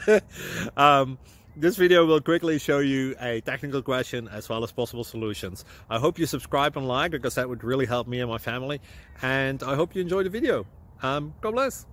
This video will quickly show you a technical question as well as possible solutions. I hope you subscribe and like, because that would really help me and my family. And I hope you enjoy the video. God bless.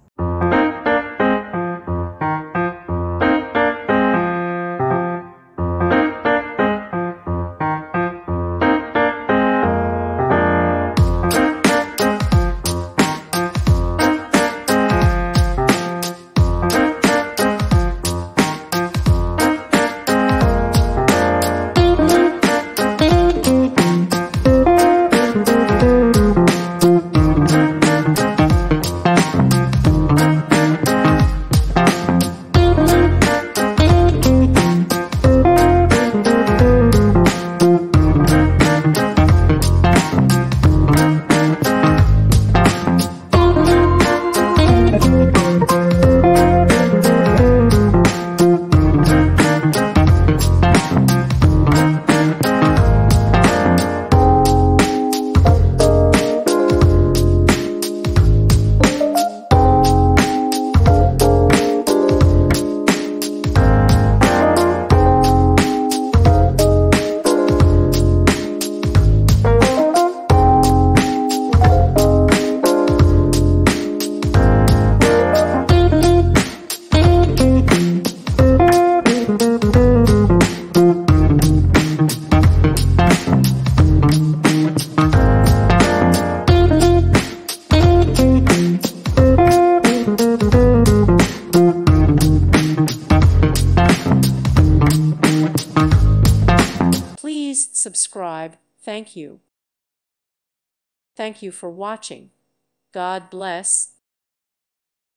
Please subscribe. Thank you. Thank you for watching. God bless.